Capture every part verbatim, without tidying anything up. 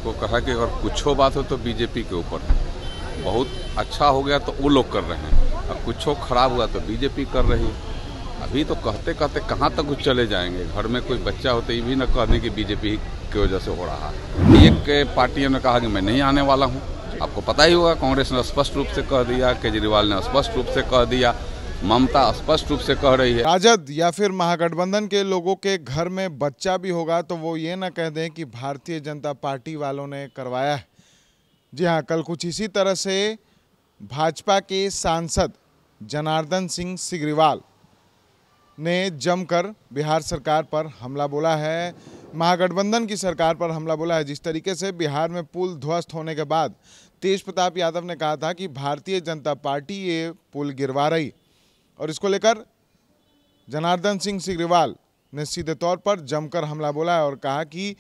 उसको कहा कि अगर कुछ बात हो तो बीजेपी के ऊपर है, बहुत अच्छा हो गया तो वो लोग कर रहे हैं, और कुछ खराब हुआ तो बीजेपी कर रही है। अभी तो कहते कहते कहाँ तक कुछ चले जाएंगे। घर में कोई बच्चा होता ये भी न कहने की बीजेपी की वजह से हो रहा है। एक पार्टियों ने कहा कि मैं नहीं आने वाला हूँ। आपको पता ही होगा, कांग्रेस ने स्पष्ट रूप से कह दिया, केजरीवाल ने स्पष्ट रूप से कह दिया, ममता स्पष्ट रूप से कह रही है। राजद या फिर महागठबंधन के लोगों के घर में बच्चा भी होगा तो वो ये ना कह दें कि भारतीय जनता पार्टी वालों ने करवाया है। जी हाँ, कल कुछ इसी तरह से भाजपा के सांसद जनार्दन सिंह सिग्रीवाल ने जमकर बिहार सरकार पर हमला बोला है, महागठबंधन की सरकार पर हमला बोला है। जिस तरीके से बिहार में पुल ध्वस्त होने के बाद तेज प्रताप यादव ने कहा था कि भारतीय जनता पार्टी ये पुल गिरवा रही, और इसको लेकर जनार्दन सिंह सिग्रीवाल ने सीधे तौर पर जमकर हमला बोला है और कहा कि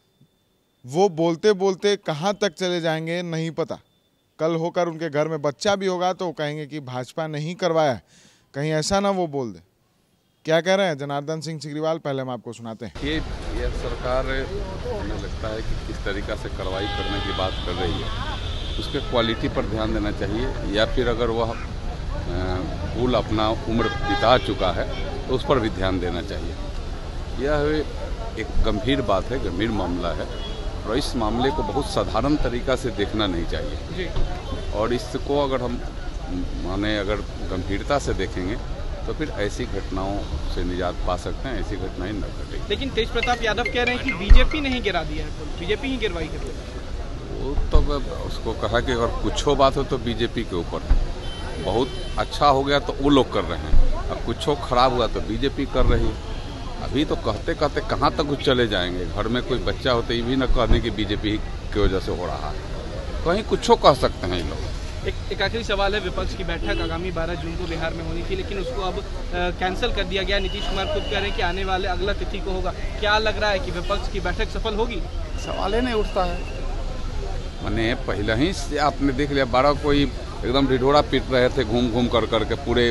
वो बोलते बोलते कहां तक चले जाएंगे नहीं पता। कल होकर उनके घर में बच्चा भी होगा तो वो कहेंगे कि भाजपा ने ही करवाया है, कहीं ऐसा ना वो बोल दे। क्या कह रहे हैं जनार्दन सिंह सिग्रीवाल, पहले हम आपको सुनाते हैं। ये, ये सरकार हमें लगता है कि किस तरीक़ा से कार्रवाई करने की बात कर रही है, उसके क्वालिटी पर ध्यान देना चाहिए, या फिर अगर वह पुल अपना उम्र बिता चुका है तो उस पर भी ध्यान देना चाहिए। यह एक गंभीर बात है, गंभीर मामला है, और इस मामले को बहुत साधारण तरीक़ा से देखना नहीं चाहिए। और इसको अगर हम माने अगर गंभीरता से देखेंगे तो फिर ऐसी घटनाओं से निजात पा सकते हैं, ऐसी घटनाएं न घटें। लेकिन तेज प्रताप यादव कह रहे हैं कि बीजेपी ने ही गिरा दिया है, बीजेपी ही गिरवाई कर रही है। वो तो उसको कहा कि अगर कुछ बात हो तो बीजेपी के ऊपर है, बहुत अच्छा हो गया तो वो लोग कर रहे हैं, और कुछ खराब हुआ तो बीजेपी कर रही है। अभी तो कहते कहते कहाँ तक कुछ चले जाएंगे। घर में कोई बच्चा होता ये भी न कहने की बीजेपी की वजह से हो रहा है, कहीं कुछ कह सकते हैं ये लोग। एक, एक आखिरी सवाल है, विपक्ष की बैठक आगामी बारह जून को बिहार में होनी थी, लेकिन उसको अब कैंसिल कर दिया गया। नीतीश कुमार खुद कह रहे हैं कि आने वाले अगला तिथि को होगा। क्या लग रहा है कि विपक्ष की बैठक सफल होगी? सवाल ही नहीं उठता है। मैंने पहले ही आपने देख लिया, बारह कोई एकदम ढिढोरा पीट रहे थे घूम घूम कर करके पूरे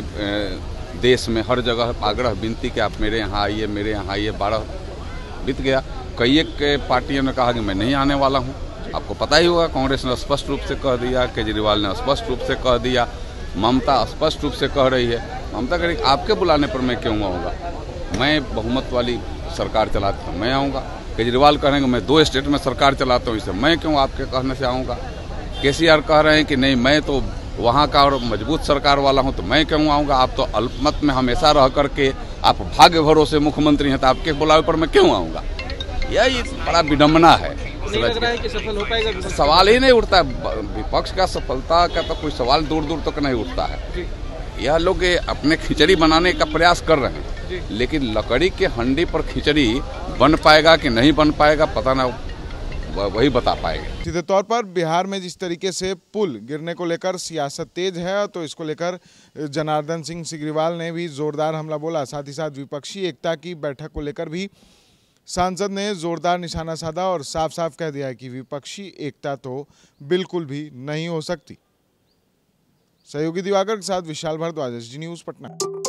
देश में, हर जगह आग्रह विनती कि आप मेरे यहाँ आइए, मेरे यहाँ आइए। बारह बीत गया, कई एक पार्टियों ने कहा कि मैं नहीं आने वाला हूँ। आपको पता ही होगा, कांग्रेस ने स्पष्ट रूप से कह दिया, केजरीवाल ने स्पष्ट रूप से कह दिया, ममता स्पष्ट रूप से कह रही है। ममता कह रही आपके बुलाने पर मैं क्यों आऊँगा, मैं बहुमत वाली सरकार चलाता हूँ, मैं आऊँगा। केजरीवाल कह रहे हैं कि मैं दो स्टेट में सरकार चलाता हूँ, इसे मैं क्यों आपके कहने से आऊँगा। केसीआर कह रहे हैं कि नहीं, मैं तो वहाँ का और मजबूत सरकार वाला हूँ, तो मैं क्यों आऊँगा। आप तो अल्पमत में हमेशा रह करके आप भाग्य भरोसे मुख्यमंत्री हैं, तो आपके बुलावे पर मैं क्यों आऊँगा। यह बड़ा विडम्बना है। नहीं लग रहा है कि सफल हो पाएगा? सवाल ही नहीं उठता है। विपक्ष का सफलता का तो कोई सवाल दूर दूर तक नहीं उठता है। यह लोग अपने खिचड़ी बनाने का प्रयास कर रहे हैं, लेकिन लकड़ी के हंडी पर खिचड़ी बन पाएगा कि नहीं बन पाएगा पता ना, वही बता पाएगा। सीधे तौर पर बिहार में जिस तरीके से पुल गिरने को लेकर सियासत तेज है, तो इसको लेकर जनार्दन सिंह सिग्रीवाल ने भी जोरदार हमला बोला। साथ ही साथ विपक्षी एकता की बैठक को लेकर भी सांसद ने जोरदार निशाना साधा और साफ साफ कह दिया है कि विपक्षी एकता तो बिल्कुल भी नहीं हो सकती। सहयोगी दिवाकर के साथ Vishal Bhardwaj, S D news Patna.